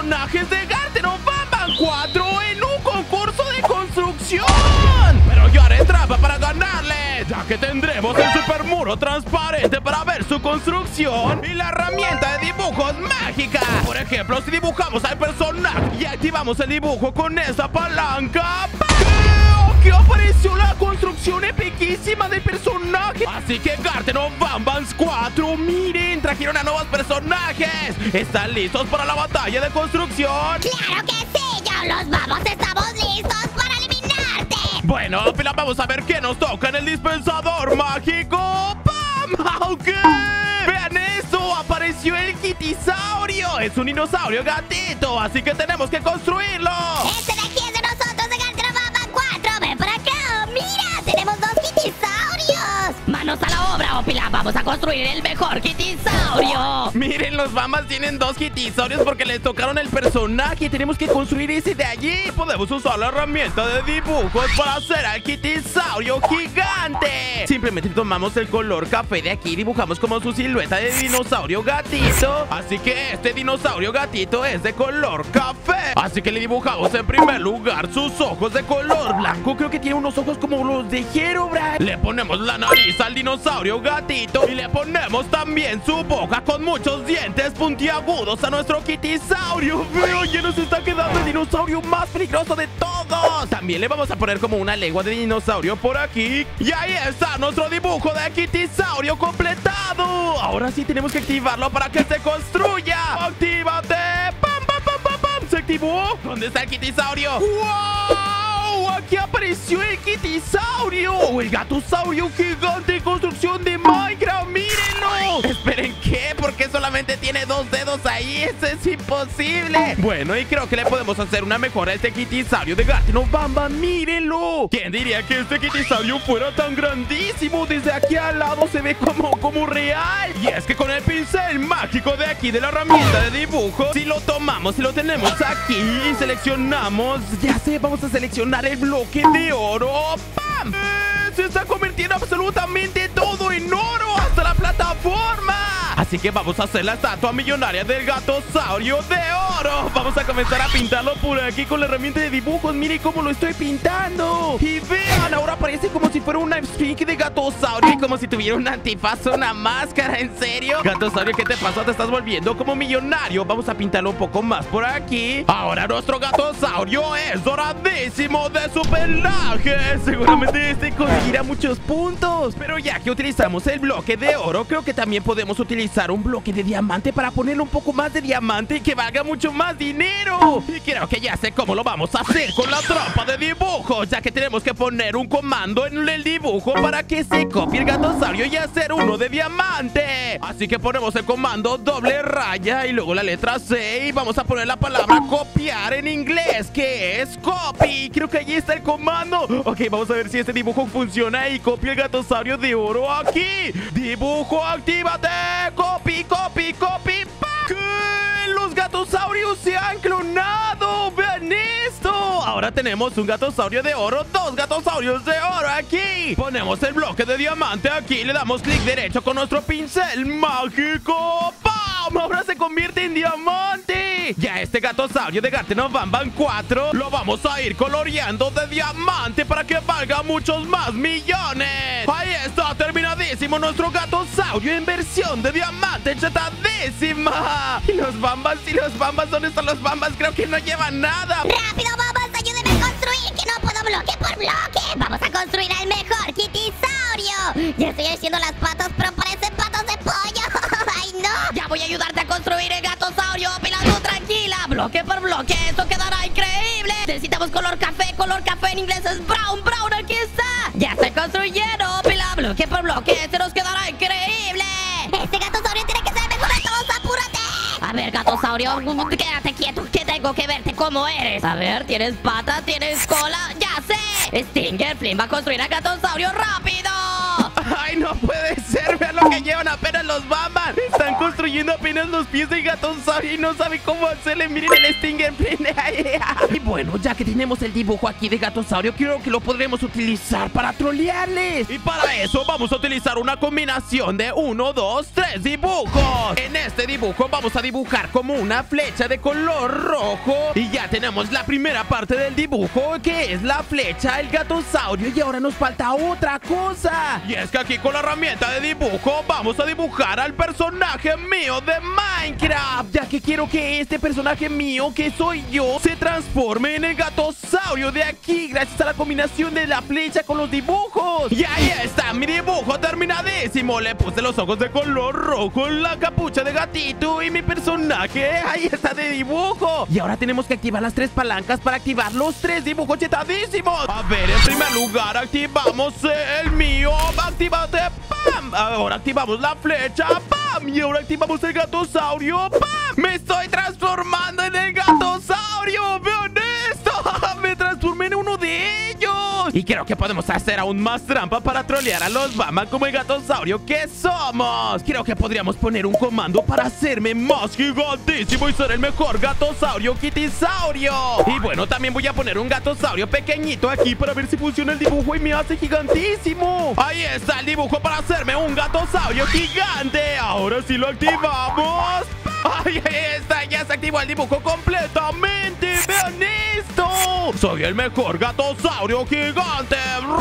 personajes de Garten of Banban 4 en un concurso de construcción. Pero yo haré trampa para ganarle, ya que tendremos el super muro transparente para ver su construcción y la herramienta de dibujos mágica. Por ejemplo, si dibujamos al personaje y activamos el dibujo con esa palanca, ¡que apareció la construcción epiquísima del personaje! Así que Garten of Banban 4, miren, trajeron a nuevos personajes. ¿Están listos para la batalla de construcción? ¡Claro que sí! ¡Ya los vamos! ¡Estamos listos para eliminarte! Bueno, Fila, vamos a ver qué nos toca en el dispensador mágico. ¡Pam! ¡Ok! ¡Vean eso! ¡Apareció el Kitisaurio! Es un dinosaurio gatito, así que tenemos que construirlo. ¡Este de aquí es de nosotros, de Garten of Banban 4! ¡Ven para acá! ¡Mira! ¡Tenemos dos Kitisaurios! ¡Manos a la obra, Opila! ¡Vamos a construir el mejor Kitisaurio! Miren, los Bambas tienen dos Kitisaurios porque les tocaron el personaje. Tenemos que construir ese de allí. Podemos usar la herramienta de dibujos para hacer al Kitisaurio gigante. Simplemente tomamos el color café de aquí y dibujamos como su silueta de dinosaurio gatito. Así que este dinosaurio gatito es de color café. Así que le dibujamos en primer lugar sus ojos de color blanco. Creo que tiene unos ojos como los de Herobrine. Le ponemos la nariz al dinosaurio gatito y le ponemos también su boca con muchos dientes puntiagudos a nuestro Kitisaurio. Pero ya nos está quedando el dinosaurio más peligroso de todos. También le vamos a poner como una lengua de dinosaurio por aquí. Y ahí está nuestro dibujo de Kitisaurio completado. Ahora sí tenemos que activarlo para que se construya. ¡Actívate! ¡Pam, pam, pam, pam, pam! ¿Se activó? ¿Dónde está el Kitisaurio? ¡Wow! Aquí apareció el Kitisaurio, el gatosaurio gigante de construcción de Minecraft. ¡Mírenlo! Esperen, ¿qué? ¿Por qué solamente tiene dos dedos ahí? ¡Eso es imposible! Bueno, y creo que le podemos hacer una mejora a este Kitisaurio de Garten of Banban. ¡Mírenlo! ¿Quién diría que este Kitisaurio fuera tan grandísimo? Desde aquí al lado se ve como real. Y es que con el pincel mágico de aquí de la herramienta de dibujo, si lo tomamos y lo tenemos aquí y seleccionamos, ya sé, vamos a seleccionar el bloque de oro. ¡Pam! Se está convirtiendo absolutamente todo en oro, hasta la plataforma. Así que vamos a hacer la estatua millonaria del gatosaurio de oro. Vamos a comenzar a pintarlo por aquí con la herramienta de dibujos. Miren cómo lo estoy pintando. Y vean, ahora parece como si fuera una Sphinx de gatosaurio y como si tuviera un antifaz o una máscara. ¿En serio? Gatosaurio, ¿qué te pasó? Te estás volviendo como millonario. Vamos a pintarlo un poco más por aquí. Ahora nuestro gatosaurio es doradísimo de su pelaje. Seguramente este conseguirá muchos puntos. Pero ya que utilizamos el bloque de oro, creo que también podemos utilizar un bloque de diamante para ponerle un poco más de diamante y que valga mucho más dinero. Y creo que ya sé cómo lo vamos a hacer con la trampa de dibujo, ya que tenemos que poner un comando en el dibujo para que se copie el gatosaurio y hacer uno de diamante. Así que ponemos el comando doble raya y luego la letra C y vamos a poner la palabra copiar en inglés, que es copy. Creo que allí está el comando. Ok, vamos a ver si este dibujo funciona y copia el gatosaurio de oro aquí. Dibujo, actívate. Copy, copy, copy. ¿Qué? Los gatosaurios se han clonado. Vean esto. Ahora tenemos un gatosaurio de oro, dos gatosaurios de oro aquí. Ponemos el bloque de diamante aquí, le damos clic derecho con nuestro pincel mágico. ¡Pam! Ahora se convierte en diamante. Ya este gatosaurio de Garten of Banban 4 lo vamos a ir coloreando de diamante para que valga muchos más millones. Ahí está, terminadísimo nuestro gatosaurio en versión de diamante chetadísima. ¿Y los Bambas? ¿Dónde están los Bambas? Creo que no llevan nada. ¡Rápido, Bambas! ¡Ayúdenme a construir! ¡Que no puedo bloque por bloque! ¡Vamos a construir al mejor Kitisaurio! Ya estoy haciendo las patas, pero parecen patas de pollo. ¡Ay, no! Ya voy a ayudarte a construir el gatosaurio. Pila, tú tranquila. Bloque por bloque. Esto quedará increíble. Necesitamos color café. Color café en inglés es brown. Brown, aquí está. Ya estoy construyendo. Pila, bloque por bloque. Este nos quedará increíble. Este gatosaurio tiene que ser mejor de todos. ¡Apúrate! A ver, gatosaurio, quédate quieto, que tengo que verte cómo eres. A ver, ¿tienes patas? ¿Tienes cola? ¡Ya sé! Stinger Flynn va a construir a gatosaurio rápido. ¡Ay, no puede ser! ¡Vean lo que llevan apenas los Bambas! Están construyendo apenas los pies de Gatosaurio y no saben cómo hacerle. Miren el Stinger Print. Y bueno, ya que tenemos el dibujo aquí de Gatosaurio, creo que lo podremos utilizar para trolearles. Y para eso vamos a utilizar una combinación de 1, 2, 3 dibujos. En este dibujo vamos a dibujar como una flecha de color rojo. Y ya tenemos la primera parte del dibujo, que es la flecha, el Gatosaurio. Y ahora nos falta otra cosa. Y es que aquí con la herramienta de dibujo vamos a dibujar al personaje mío de Minecraft, ya que quiero que este personaje mío, que soy yo, se transforme en el Gatosaurio de aquí, gracias a la combinación de la flecha con los dibujos. Y ahí está mi dibujo terminadísimo. Le puse los ojos de color rojo, la capucha de gatito y mi personaje ahí está de dibujo. Y ahora tenemos que activar las 3 palancas para activar los 3 dibujos chetadísimos. A ver, en primer lugar activamos el mío. Actívate, ¡pam! Ahora activamos la flecha, ¡pam! Y ahora activamos el Gatosaurio, ¡pam! ¡Me estoy transformando en el Gatosaurio! ¡Vean esto! ¡Me transformé en uno de ellos! Y creo que podemos hacer aún más trampa para trolear a los Bambas como el Gatosaurio que somos. Creo que podríamos poner un comando para hacerme más gigantísimo y ser el mejor Gatosaurio Kittisaurio. Y bueno, también voy a poner un Gatosaurio pequeñito aquí para ver si funciona el dibujo y me hace gigantísimo. Ahí está el dibujo para hacerme un Gatosaurio gigante. Ahora sí lo activamos. ¡Ay, ahí está! Ya se activó el dibujo completamente. ¡Vean esto! ¡Soy el mejor Gatosaurio gigante!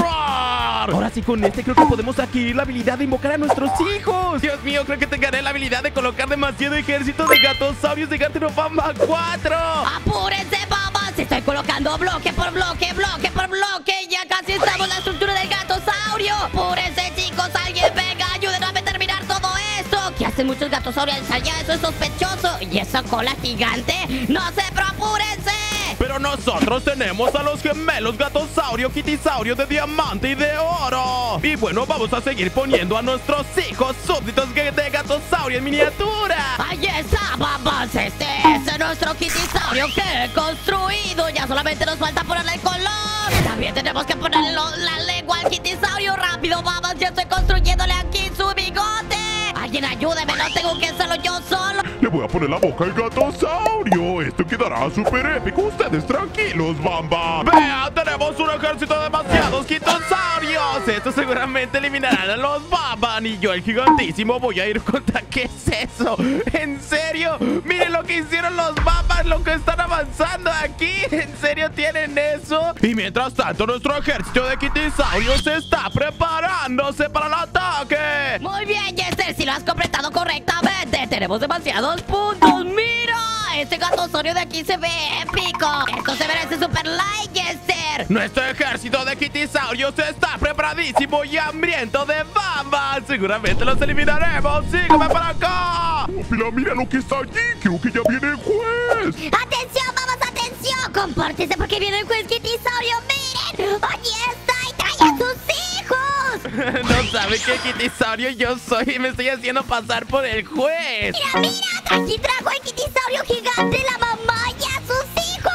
¡Roar! Ahora sí, con este creo que podemos adquirir la habilidad de invocar a nuestros hijos. Dios mío, creo que te gané la habilidad de colocar demasiado ejército de Gatosaurios de Garten Bamba 4. ¡Apúrense, Bambas! Estoy colocando bloque por bloque, bloque por bloque. Ya casi estamos en la estructura del Gatosaurio. ¡Apúrense, chicos! ¡Alguien venga! ¡Ayúdenme a terminar todo esto! ¿Qué hacen muchos Gatosaurios allá? Eso es sospechoso. ¿Y esa cola gigante? ¡No sé, pero apúrense! Pero nosotros tenemos a los gemelos Gatosaurio Kittisaurio de diamante y de oro. Y bueno, vamos a seguir poniendo a nuestros hijos súbditos de Gatosaurio en miniatura. ¡Ahí está, Bambas! Este es nuestro Kittisaurio que he construido. Ya solamente nos falta ponerle el color. También tenemos que ponerle la lengua al Kittisaurio. ¡Rápido, Bambas! Ya estoy construyéndole aquí su bigote. Alguien ayúdeme, no tengo que hacerlo yo solo. Le voy a poner la boca al Gatosaurio. Esto quedará súper épico. Ustedes tranquilos, Bamba. Vean, tenemos un ejército de demasiados Kittosaurios. Estos seguramente eliminarán a los Bambas. Y yo, el gigantísimo, voy a ir contra... ¿Qué es eso? ¿En serio? Miren lo que hicieron los Bambas, lo que están avanzando aquí. ¿En serio tienen eso? Y mientras tanto, nuestro ejército de Kittisaurios está preparándose para el ataque. Muy bien, Jester, si lo has completado correctamente. Tenemos demasiados puntos. ¡Mira! Este Gatosaurio de aquí se ve épico. Esto se merece super like, Jester. Nuestro ejército de Kittisaurios está preparadísimo y hambriento de Bambas. Seguramente los eliminaremos. ¡Sígueme para acá! Pila, mira lo que está allí. Creo que ya viene el juez. ¡Atención, vamos, atención! ¡Compórtese porque viene el juez Kittisaurio! ¡Miren! ¡Allí está! ¡Y trae a sus hijos! No sabe qué Kittisaurio yo soy y me estoy haciendo pasar por el juez. ¡Mira, mira! Aquí trajo el Kittisaurio gigante, la mamá y a sus hijos.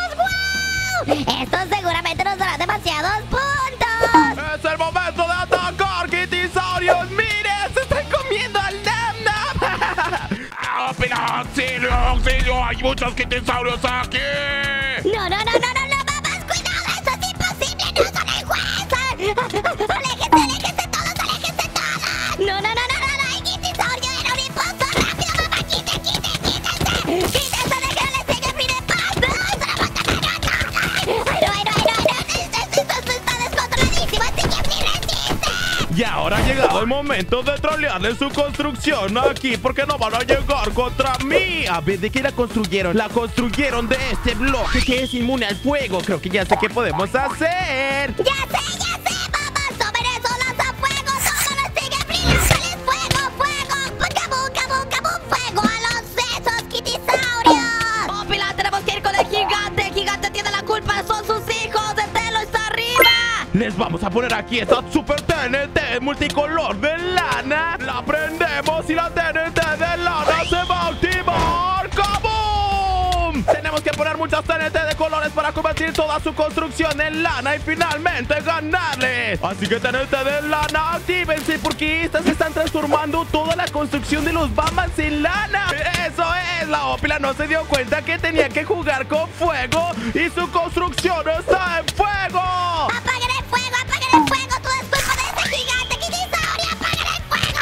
¡Wow! Estos seguramente nos darán demasiados puntos. ¡Es el momento de atacar, Kittisaurios! ¡Mire! ¡Se están comiendo al Nam Nam! ¡Pila, auxilio, auxilio! ¡Hay muchos Kittisaurios aquí! No, mamás, cuidado, eso es imposible, no son el juez. Aléjense todos, aléjense todos. No, hay Kittisaurio, era un impostor. Rápido, mamá, quítense, de que no les tenga fin de paz. Esto está descontroladísimo, así que sí resiste. Y ahora ha llegado el momento de trolearle su construcción aquí, porque no van a llegar contra mí. A ver, ¿de qué la construyeron? La construyeron de este bloque que es inmune al fuego. Creo que ya sé qué podemos hacer. Ya sé, mamá, tomen eso, lanzafuegos, todo lo sigue brillándoles fuego, cabum, fuego a los esos Kittisaurios. Oh, Pilar, tenemos que ir con el gigante tiene la culpa, son sus hijos, Detelo está arriba. Les vamos a poner aquí esta super TNT multicolor de lana. La prendemos y la TNT de lana se va a activar. ¡Kabum! Tenemos que poner muchas TNT de colores para convertir toda su construcción en lana y finalmente ganarle. Así que TNT de lana, actívense porque estas están transformando toda la construcción de los Bambans en lana. Eso es, la Opila no se dio cuenta que tenía que jugar con fuego y su construcción está en fuego. ¡Apaguen el fuego! ¡Apaguen el fuego! ¡Todo es culpa de ese gigante Kitisaurio! ¡Apaguen el fuego!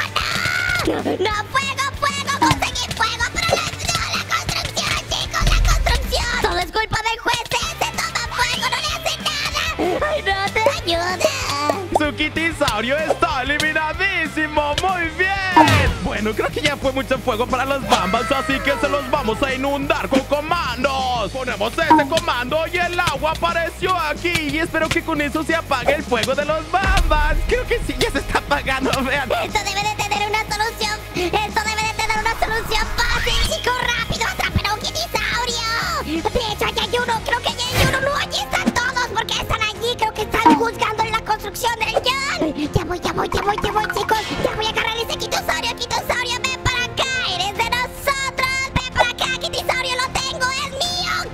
¡No! ¡No! ¡Fuego! ¡Fuego! ¡Conseguí fuego! ¡Pero no! ¡La construcción, chicos! ¡La construcción! ¡Todo es culpa del juez! ¡Se toma fuego! ¡No le hace nada! ¡Ay, no! ¡Te ayuda! Su Kitisaurio está eliminadísimo. ¡Muy bien! Bueno, creo que ya fue mucho fuego para los Bambas, así que se los vamos a inundar con comandos. Ponemos ese comando y el agua apareció aquí. Y espero que con eso se apague el fuego de los Bambas. Creo que sí, ya se está apagando, vean. Esto debe de tener una solución. Esto debe de tener una solución fácil, chicos. ¡Rápido! ¡Atrapen a un Kitisaurio! De hecho, allá hay uno. Creo que allá hay uno. No, allí están todos. porque están allí? Creo que están juzgando la construcción del John. Ya voy, chicos. Ya voy a agarrar ese Kitisaurio. Kitisaurio, ven para acá. Eres de nosotros. Ven para acá, Kitisaurio. Lo tengo. Es mío.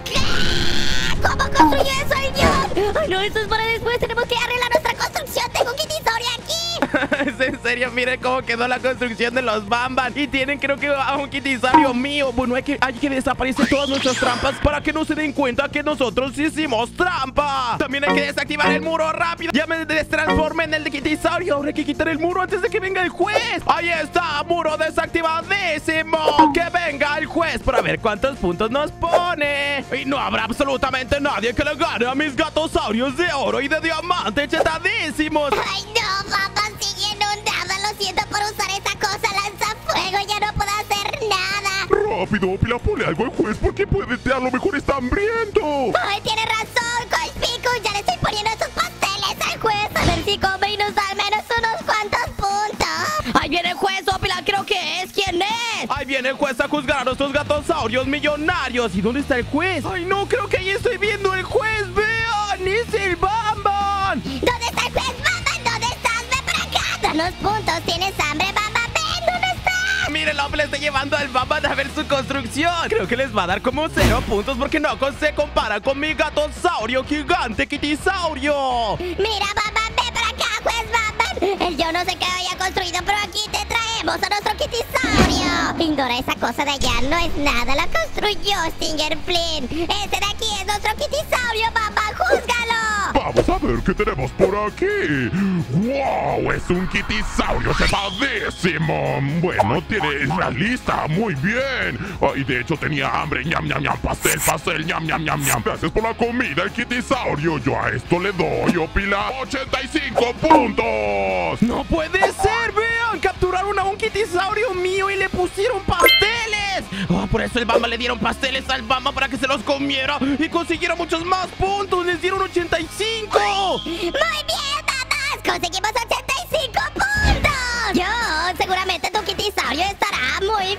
¿Qué? ¿Cómo construyó eso el John? Ay, no, eso es para después. Tenemos que arreglar nuestra construcción. Tengo un Kitisaurio aquí. Es en serio, miren cómo quedó la construcción de los Bamban. Y tienen, creo que, a un Kitisaurio mío. Bueno, hay que desaparecer todas nuestras trampas para que no se den cuenta que nosotros hicimos trampa. También hay que desactivar el muro rápido. Ya me destransformé en el de Kitisaurio. Ahora hay que quitar el muro antes de que venga el juez. Ahí está, muro desactivadísimo. Que venga el juez para ver cuántos puntos nos pone. Y no habrá absolutamente nadie que le gane a mis gatosaurios de oro y de diamante chetadísimos. Ay, no, papá, sigue inundada. Lo siento por usar esa cosa lanzafuego. Ya no puedo hacer nada. Rápido, Opila, ponle algo al juez porque a lo mejor está hambriento. Ay, tiene razón, Coach Picus. Ya le estoy poniendo esos pasteles al juez. A ver si come y nos da al menos unos cuantos puntos. Ahí viene el juez, Opila, creo que es. ¿Quién es? Ahí viene el juez a juzgar a nuestros gatosaurios millonarios. ¿Y dónde está el juez? Ay, no, creo que ahí estoy viendo el juez. ¡Vean! ¡Es el Bamban! ¿Dónde está el juez, Bamban? ¿Dónde estás? Ven para acá. Danos puntos. ¿Tienes hambre, Bamban? Ven, ¿dónde estás? Miren, el hombre le está llevando al Bamban a ver su construcción. Creo que les va a dar como 0 puntos porque no se compara con mi gatosaurio gigante Kitisaurio. Mira, Bamban, ven para acá, juez Bamban. El yo no sé qué haya construido, pero aquí te traemos a nuestro Kitisaurio. Ignora esa cosa de allá, no es nada. La construyó Stinger Flynn. Ese de aquí es nuestro Kitisaurio, Bamban, júzgalo. Vamos a ver qué tenemos por aquí. ¡Wow! Es un Kitisaurio chetadísimo. Bueno, tiene una lista. Muy bien. Y de hecho tenía hambre. ¡Ñam, ñam, ñam! Pastel. ¡Ñam, ñam, ñam, ñam! Gracias por la comida, el Kitisaurio. Yo a esto le doy, Opila, 85 puntos. ¡No puede ser! ¡Vean! Capturaron a un Kitisaurio mío y le pusieron pasteles. Por eso el Bamban le dieron pasteles al Bamban para que se los comiera y consiguiera muchos más puntos. Les dieron 85. Muy bien, Babas. Conseguimos 85 puntos. Yo, seguramente tu Kitisaurio estará muy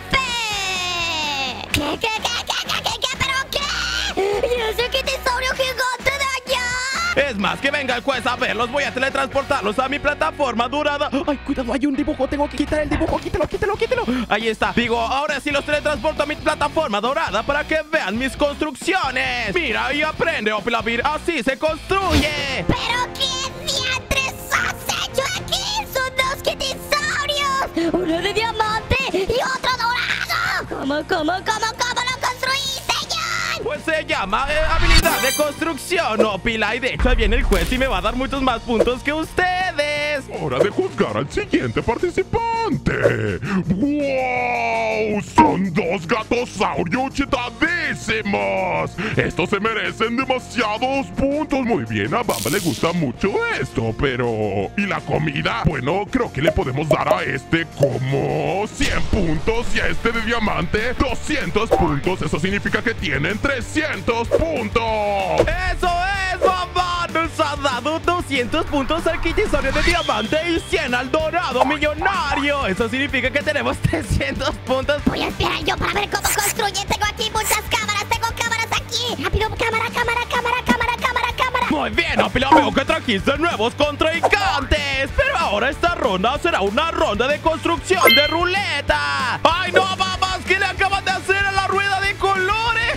fe. ¿Qué? ¿Pero qué? ¿Y ese Kitisaurio gigante de allá? Es más, que venga el juez a verlos. Voy a teletransportarlos a mi plataforma dorada. Ay, cuidado, hay un dibujo. Tengo que quitar el dibujo. Quítalo. Ahí está. Digo, ahora sí los teletransporto a mi plataforma dorada para que vean mis construcciones. Mira y aprende, Opilabir. Así se construye. ¿Pero qué diantres has hecho aquí? Son 2 Kitisaurios. Uno de diamante y otro dorado. ¿Cómo lo construiste, John? Pues se llama habilidad de construcción, Opila. Y de hecho ahí viene el juez y me va a dar muchos más puntos que ustedes. Hora de juzgar al siguiente participante. ¡Wow! Son 2 gatosaurios chetadísimos. Estos se merecen demasiados puntos. Muy bien, a Bamba le gusta mucho esto, pero... ¿y la comida? Bueno, creo que le podemos dar a este como 100 puntos y a este de diamante 200 puntos. Eso significa que tienen 300 puntos. ¡Eso es, Bamba! Nos ha dado 200 puntos al Kitisaurio de diamante y 100 al dorado millonario. Eso significa que tenemos 300 puntos. Voy a esperar yo para ver cómo construye. Tengo aquí muchas cámaras. Tengo cámaras aquí. Rápido, cámara. Muy bien, Opila, veo que trajiste nuevos contrincantes. Pero ahora esta ronda será una ronda de construcción de ruleta. ¡Ay, no, babas! ¿Qué le acaban de hacer a la rueda de colores?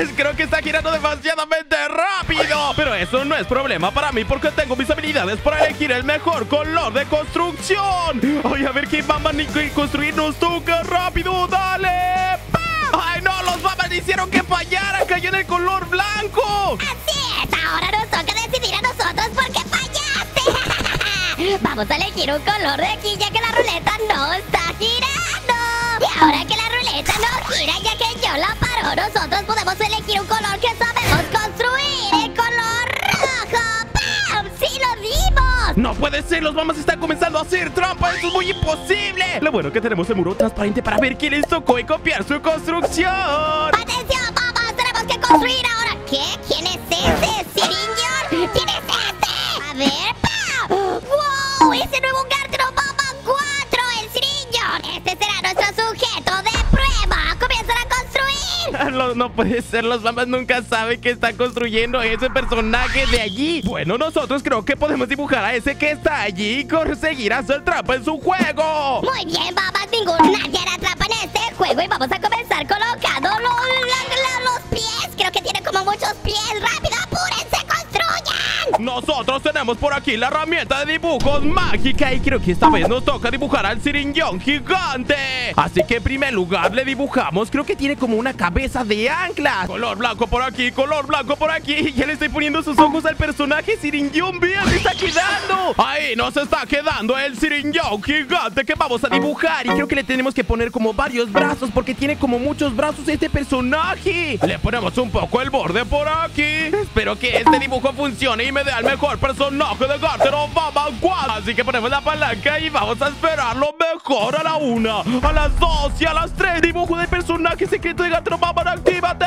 pues creo que está girando demasiadamente rápido. Pero eso no es problema para mí porque tengo mis habilidades para elegir el mejor color de construcción. Ay, a ver qué Bamban y construirnos toca. ¡Rápido, dale! ¡Pam! ¡Ay, no! ¡Los Bamban hicieron que fallara! ¡Cayó en el color blanco! Así es, ahora nos toca decidir a nosotros por qué fallaste. Vamos a elegir un color de aquí ya que la ruleta no está girando. Y ahora que la ruleta no gira ya que yo la paro, nosotros podemos elegir un color que sabemos construir. ¡El color rojo! ¡Pam! ¡Sí lo dimos! ¡No puede ser! ¡Los Bambas están comenzando a hacer trampa! ¡Esto es muy imposible! Lo bueno que tenemos el muro transparente para ver quién les tocó y copiar su construcción. ¡Atención, Bambas! ¡Tenemos que construir ahora! ¿Qué? ¿Quién es este? ¿Siringion? ¿Quién es este? A ver, ¡pam! ¡Wow! ¡Ese nuevo Gartero Bamba 4! ¡El Siringion! ¡Este será nuestro sujeto de prueba! ¡Comienzan a construir! No puede ser, los Bambas nunca saben que están construyendo ese personaje de allí. Bueno, nosotros creo que podemos dibujar a ese que está allí y conseguir hacer trampa en su juego. Muy bien, Bambas, nadie hará trampa en este juego y vamos a comenzar colocando los pies. Creo que tiene como muchos pies. ¡Rápido, apúrense, construyan! Nosotros tenemos por aquí la herramienta de dibujos mágica y creo que esta vez nos toca dibujar al Siringion gigante. Así que en primer lugar le dibujamos, creo que tiene como una cabeza de ancla. Color blanco por aquí, color blanco por aquí. Ya le estoy poniendo sus ojos al personaje Siringion. ¡Vean, se está quedando! Ahí nos está quedando el Siringion gigante que vamos a dibujar. Y creo que le tenemos que poner como varios brazos porque tiene como muchos brazos este personaje. Le ponemos un poco el borde por aquí. Espero que este dibujo funcione y me dé al mejor personaje de Gartero Bamba 4. Así que ponemos la palanca y vamos a esperar lo mejor a la 1, a las 2 y a las 3. Dibujo del personaje secreto de Gartero Bamba, ¡actívate!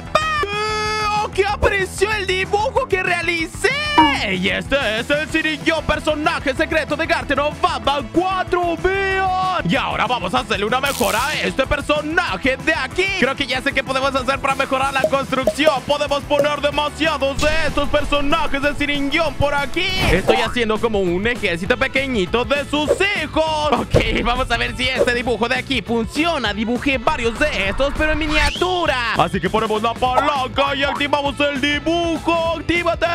¡Oh, que apareció el dibujo que realicé! Y este es el Siringion, personaje secreto de Gartero Bamba 4, vean. Y ahora vamos a hacerle una mejora a este personaje de aquí. Creo que ya sé qué podemos hacer para mejorar la construcción. Podemos poner demasiados de estos personajes de Siringion por aquí. Estoy haciendo como un ejército pequeñito de sus hijos. Ok, vamos a ver si este dibujo de aquí funciona. Dibujé varios de estos, pero en miniatura. Así que ponemos la palanca y activamos el dibujo. ¡Actívate!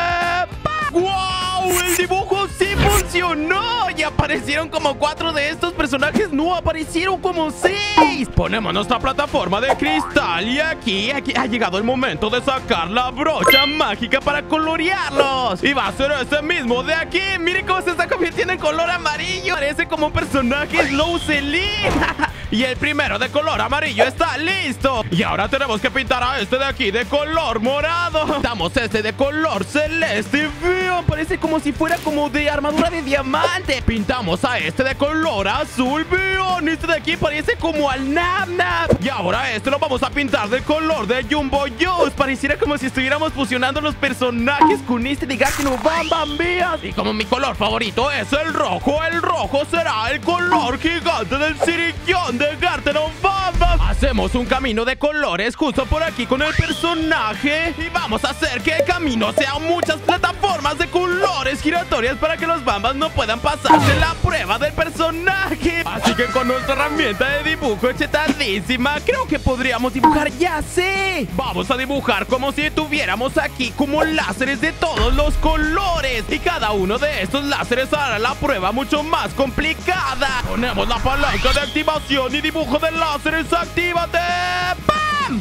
¡Wow! ¡El dibujo sí funcionó! Y aparecieron como 4 de estos personajes. No, aparecieron como 6. Ponemos nuestra plataforma de cristal. Y aquí ha llegado el momento de sacar la brocha mágica para colorearlos. Y va a ser este mismo de aquí. Miren cómo se está convirtiendo en color amarillo. Parece como un personaje Slow Celine. Y el primero de color amarillo está listo. Y ahora tenemos que pintar a este de aquí de color morado. Damos este de color celeste. Vean, parece como si fuera como de armadura de diamante. Pintamos a este de color azul. Vean, este de aquí parece como al Nab Nab. Y ahora este lo vamos a pintar de color de Jumbo Juice. Pareciera como si estuviéramos fusionando los personajes con este de Gartero Bamba. Vean. Y como mi color favorito es el rojo será el color gigante del Siringion de Gartero Bamba. Hacemos un camino de colores justo por aquí con el personaje. Y vamos a hacer que el camino sea muchas plataformas de colores giratorias para que los Bambas no puedan pasarse la prueba del personaje. Así que con nuestra herramienta de dibujo chetadísima, creo que podríamos dibujar, ya sé. Vamos a dibujar como si tuviéramos aquí como láseres de todos los colores. Y cada uno de estos láseres hará la prueba mucho más complicada. Ponemos la palanca de activación y dibujo de láseres. ¡Actívate! ¡Pam!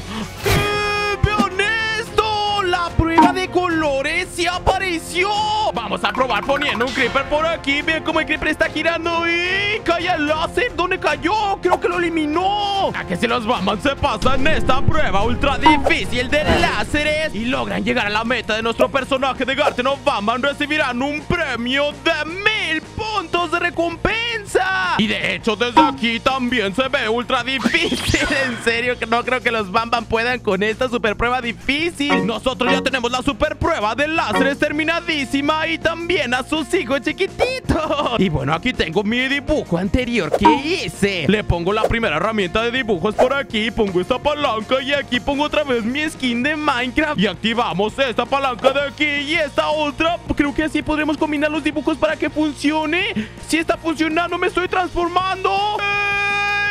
¡Vean esto! La prueba de colores sí apareció. Vamos a probar poniendo un creeper por aquí. Vean cómo el creeper está girando y cae el láser. ¿Dónde cayó? Creo que lo eliminó. A que si los Bambas se pasan esta prueba ultra difícil de láseres y logran llegar a la meta de nuestro personaje de Gartero Bamba, recibirán un premio de 1000 puntos de recompensa. Y de hecho desde aquí también se ve ultra difícil. En serio que no creo que los Bambas puedan con esta super prueba difícil. Nosotros ya tenemos la super prueba de láseres terminadísima y también a sus hijos chiquititos. Y bueno, aquí tengo mi dibujo anterior que hice. Le pongo la primera herramienta de dibujos por aquí, pongo esta palanca y aquí pongo otra vez mi skin de Minecraft y activamos esta palanca de aquí y esta otra. Creo que así podremos combinar los dibujos para que funcione. Si está funcionando, me estoy transformando.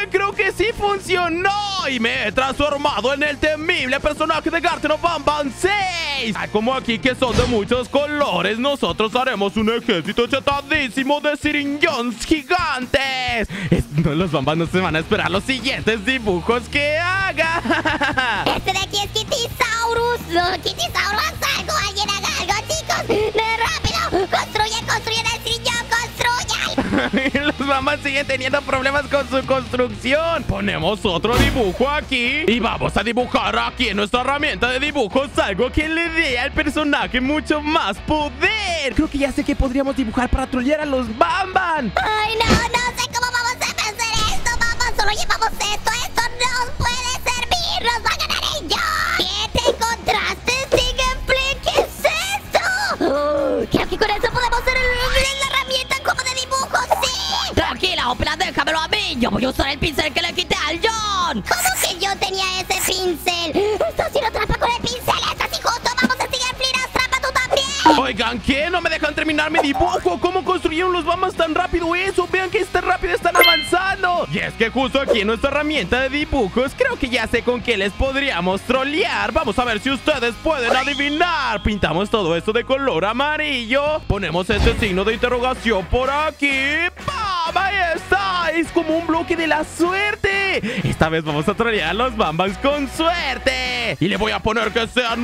creo que sí funcionó y me he transformado en el temible personaje de Garten of Banban 6. Como aquí que son de muchos colores, nosotros haremos un ejército chetadísimo de sirinjons gigantes. Los Banban no se van a esperar los siguientes dibujos que haga. Este de aquí es Kittysaurus. Kittysaurus, haz algo, alguien haga algo, chicos. ¡Rápido! ¡Construyen el sillón! ¡Construyan! Los Banban siguen teniendo problemas con su construcción. Ponemos otro dibujo aquí y vamos a dibujar aquí en nuestra herramienta de dibujos algo que le dé al personaje mucho más poder. Creo que ya sé que podríamos dibujar para trollear a los Banban. Ay, no sé cómo vamos a hacer esto. Vamos, solo llevamos esto. Esto no puede servir. Nos va a ganar ellos. ¿Qué te encontraste, Stinkflip? ¿Qué es esto? Creo que con eso podemos hacer la herramienta como de dibujo, sí. Tranquila, Opla, déjamelo a mí. Yo voy a usar el pincel que le quité al John. ¿Cómo que yo tenía ese pincel? Está haciendo trampa con el pincel. Es así justo. Vamos a Stinkflip. Haz trampa tú también. Oigan, ¿qué? No me dejan terminar mi dibujo. ¿Cómo construyeron los Banban tan rápido eso? Vean que tan rápido están avanzando. Y es que justo aquí en nuestra herramienta de dibujos creo que ya sé con qué les podríamos trolear. Vamos a ver si ustedes pueden adivinar. Pintamos todo esto de color amarillo. Ponemos este signo de interrogación por aquí. ¡Pam! Ahí está. Es como un bloque de la suerte. Esta vez vamos a trolear a los Banban con suerte. Y le voy a poner que sean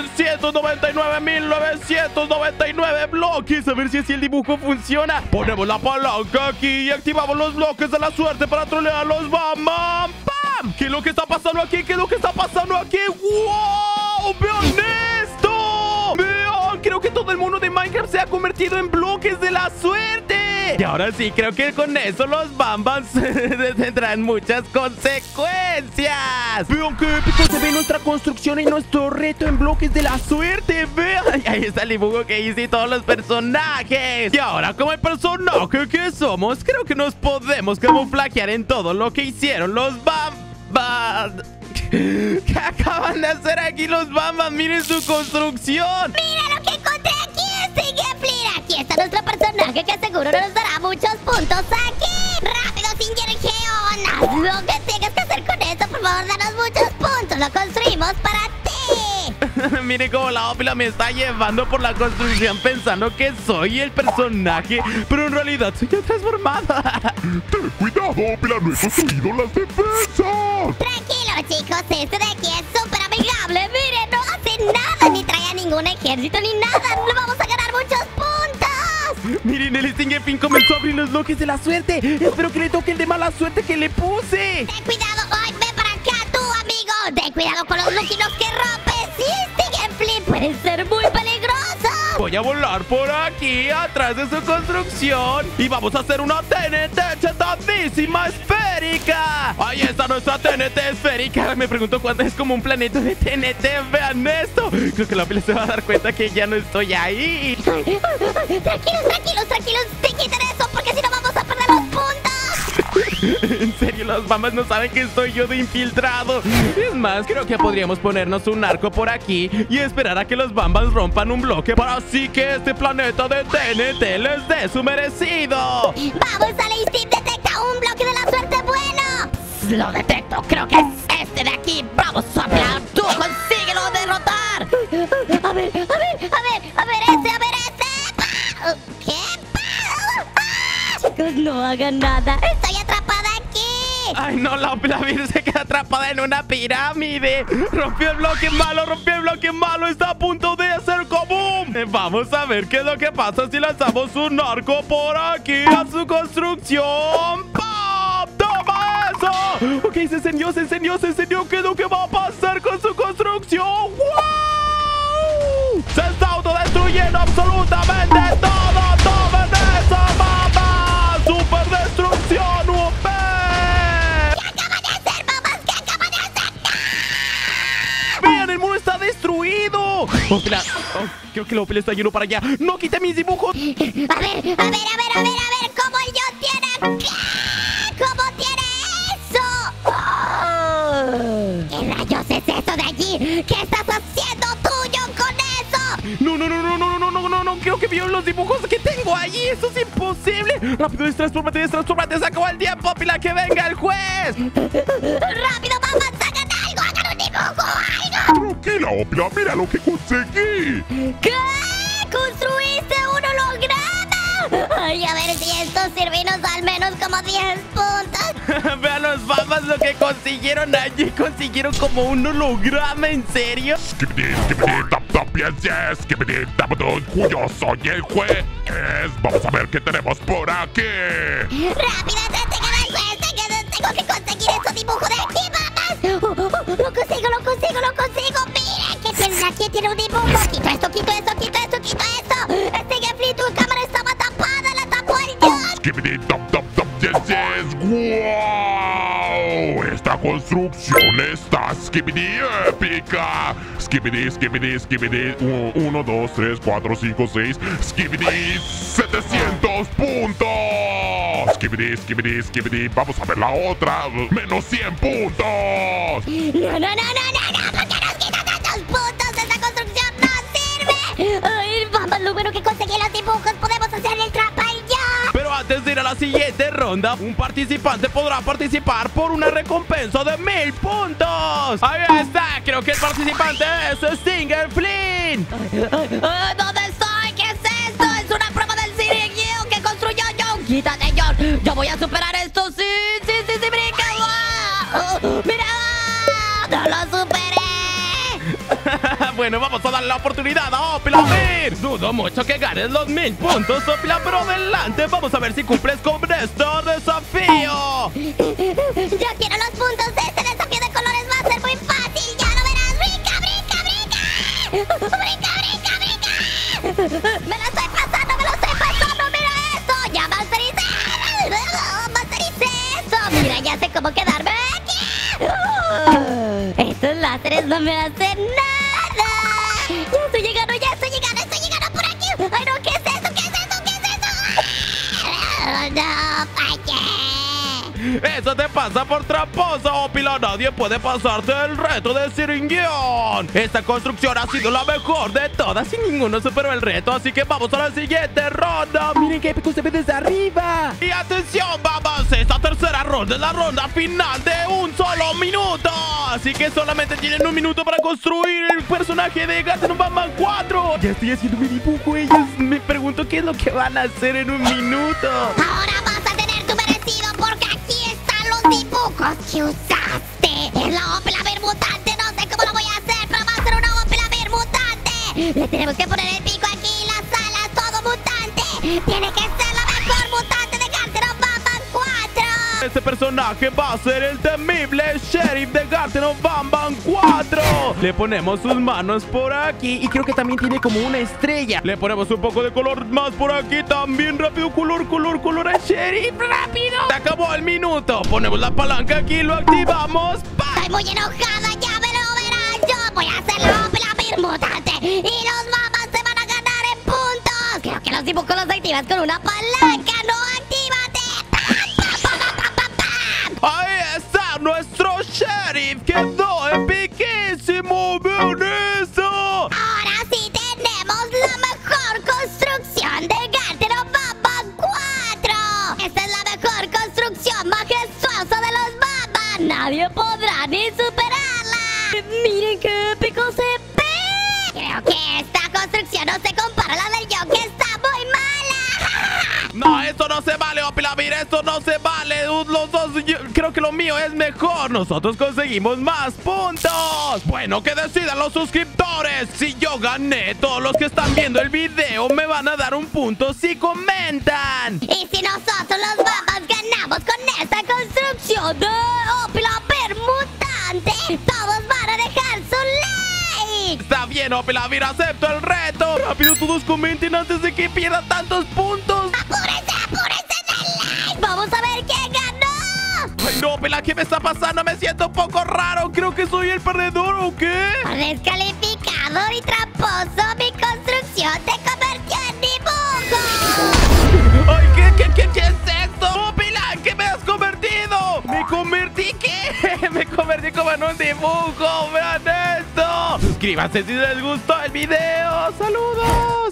999.999 bloques. A ver si así el dibujo funciona. Ponemos la palanca aquí y activamos los bloques de la suerte para trolear a los Banban. ¡Pam! ¿Qué es lo que está pasando aquí? ¿Qué es lo que está pasando aquí? ¡Wow! ¡Vean esto! ¡Vean! Creo que todo el mundo de Minecraft se ha convertido en bloques de la suerte. Y ahora sí, creo que con eso los Banban tendrán muchas consecuencias. Vean qué épico se ve nuestra construcción y nuestro reto en bloques de la suerte. Vean, ahí está el dibujo que hice y todos los personajes. Y ahora, como el personaje que somos, creo que nos podemos camuflajear en todo lo que hicieron los Banban. ¿Qué acaban de hacer aquí los Banban? Miren su construcción. Mira lo que encontré aquí, Stinkflip. Aquí está nuestro personaje que seguro nos dará muchos puntos aquí. Rápido, Singergeon. Haz lo que tengas que hacer con esto. Por favor, danos muchos puntos. Lo construimos para ti. Miren cómo la Opla me está llevando por la construcción pensando que soy el personaje, pero en realidad soy yo transformada. ¡Ten cuidado, Opla! ¡No he construido las defensas! Tranquilo, chicos. Este de aquí es súper amigable. Miren, no hace nada. Ni trae a ningún ejército ni nada. No vamos a ganar muchos puntos. Miren, el Stinkflip comenzó a abrir los bloques de la suerte. Espero que le toque el de mala suerte que le puse. Ten cuidado. Ay, ven para acá tú, amigo. Ten cuidado con los luquinos que rompes. Sí, Stinkflip puede ser muy peligroso. Voy a volar por aquí, atrás de su construcción. Y vamos a hacer una TNT chetadísima esférica. Ahí está nuestra TNT esférica. Me pregunto cuándo es como un planeta de TNT. Vean esto. Creo que la Opla se va a dar cuenta que ya no estoy ahí. Tranquilos. Te quiten eso porque si no vamos a perder los puntos. En serio, los Banban no saben que estoy yo de infiltrado. Es más, creo que podríamos ponernos un arco por aquí y esperar a que los Banban rompan un bloque para así que este planeta de TNT les dé su merecido. Vamos, Aleistip, detecta un bloque de la suerte bueno. Lo detecto, creo que es este de aquí. Vamos, Opla, tú consíguelo derrotar. A ver, ese. ¿Qué? Chicos, no hagan nada. Estoy atrapada aquí. Ay, no, la Opla se queda atrapada en una pirámide. Rompió el bloque malo. Está a punto de hacer kaboom. Vamos a ver qué es lo que pasa si lanzamos un arco por aquí a su construcción. ¡Pam! ¡Toma eso! Ok, se encendió. ¿Qué es lo que va a pasar con su construcción? ¡Wow! Se está autodestruyendo absolutamente todo. ¡Tomen eso, mamá! ¡Super destrucción, UP! ¿Qué acaban de hacer, mamás? ¿Qué acaban de hacer? ¡Vean, el muro está destruido! Opla, creo que la Opla está yendo para allá. ¡No quite mis dibujos! A ver, ¿cómo yo tiene? ¿Cómo tiene eso? ¿Qué rayos es eso de allí? ¿Qué estás haciendo tuyo con eso? No, creo que vieron los dibujos que tengo. algo allí. Eso es imposible. Rápido, destransfórmate. Se acabó el tiempo, Pila, que venga el juez. ¡Rápido, mamá! ¡Sacan algo! ¡Hagan un dibujo! ¡Algo! Tranquila, Opla, mira lo que conseguí. ¿Qué? ¿Construiste un holograma? Ay, a ver si esto sirve y nos da al menos como 10 puntos. Vean los babas lo que consiguieron allí. Consiguieron como un holograma, ¿en serio? Skibidi, tap, tap, yes, skibidi, tap, tap, yo soy el juez. Vamos a ver qué tenemos por aquí. ¡Rápido, tengo que conseguir estos dibujos de aquí, mamás! ¡Lo consigo! ¡Miren! ¿Qué tienen aquí? Tiene un dibujo. Quito esto. Sigue Flea, tu cámara estaba tapada, la tapó el John. Skibidi, tap, yes, wow. Esta construcción está skibidi épica. Skibidi. 1, 2, 3, 4, 5, 6. Skibidi, 700 puntos. Skibidi. Vamos a ver la otra. Menos 100 puntos. No. ¿Por qué nos quitan tantos puntos? Esta construcción no sirve. Ay, vamos, lo bueno que conseguí los dibujos. Podemos hacer el trampa y ya. Pero antes de ir a la siguiente ronda, un participante podrá participar por una recompensa de 1000 puntos. Ahí está, creo que el participante es Stinger Flynn. ¿Dónde estoy? ¿Qué es esto? Es una prueba del Siri que construyó John. Quítate, John. Yo voy a superar esto. Sí, brinca. ¡Mira! ¡No lo superé! Bueno, vamos a darle la oportunidad a Opilabir. Dudo mucho que ganes los 1000 puntos, Opila, pero adelante. Vamos a ver si cumples con este desafío. Yo quiero los puntos. Este desafío de colores va a ser muy fácil. Ya lo verás. ¡Brinca! ¡Me lo estoy pasando! ¡Mira esto! ¡Ya mastericé eso! ¡Mira, ya sé cómo quedarme aquí! Estos láseres no me hacen nada. Ya estoy llegando por aquí. ¡Ay, no! ¿Qué es eso? ¡No, fallé! Eso te pasa por tramposa, Opila. Nadie puede pasarte el reto de Siringuión. Esta construcción ha sido la mejor de todas y ninguno superó el reto. Así que vamos a la siguiente ronda. Miren qué épico se ve desde arriba. Y atención, vamos. Esta tercera ronda es la ronda final de un solo minuto. Así que solamente tienen un minuto para construir el personaje de Garten Batman 4. Ya estoy haciendo mi dibujo. Ellos me pregunto qué es lo que van a hacer en un minuto. Ahora vas a tener tu merecido porque aquí están los dibujos que usaste. Es la Opilabir mutante. No sé cómo lo voy a hacer, pero va a ser una Opilabir mutante. Le tenemos que poner el pico aquí, las alas, todo mutante. Tiene que ser la mejor mutante de Garten Batman 4. Este personaje va a ser el temible sheriff de Garten of Banban 4. Le ponemos sus manos por aquí y creo que también tiene como una estrella. Le ponemos un poco de color más por aquí también. Rápido, color al sheriff. ¡Rápido! Se acabó el minuto. Ponemos la palanca aquí y lo activamos. ¡Pam! Estoy muy enojada, ya me lo verás. Yo voy a hacer la Opilabir mutante y los mamás se van a ganar en puntos. Creo que los dibujos los activas con una palanca. ¡No, actívate! Ahí está nuestro sheriff. Quedó epiquísimo. ¡Vean eso! Ahora sí tenemos la mejor construcción de Garten of Batman 4. Esta es la mejor construcción majestuosa de los Batman. Nadie podrá ni superarla. Miren qué épico se ve. Creo que esta construcción no se compara a la del John, que está muy mala. No, esto no se vale, Opilabir. Esto no se vale. Los dos, yo creo que lo mío es mejor. Nosotros conseguimos más puntos. Bueno, que decidan los suscriptores. Si yo gané, todos los que están viendo el video me van a dar un punto si comentan. Y si nosotros los Babas ganamos con esta construcción de Opilabir mutante, todos van a dejar su like. Está bien, Opilabir, acepto el reto. Rápido, todos comenten antes de que pierda tantos puntos. ¡Apúrense en el like! ¡Vamos a ver quién ganó! Ay, no, Opila, ¿qué me está pasando? Me siento un poco raro. Creo que soy el perdedor, ¿o qué? Por descalificador y tramposo, mi construcción te convirtió en dibujo. Ay, ¿qué es esto? Opila, ¿qué me has convertido? ¿Me convertí qué? Me convertí como en un dibujo. Vean esto. Suscríbanse si les gustó el video. ¡Saludos!